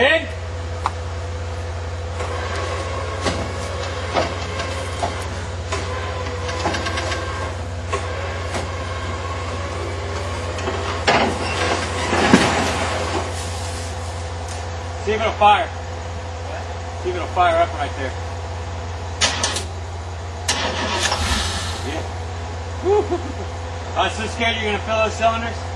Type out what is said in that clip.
Rig. See if it'll fire. See if it'll fire up right there. Yeah. I was so scared you're going to fill those cylinders.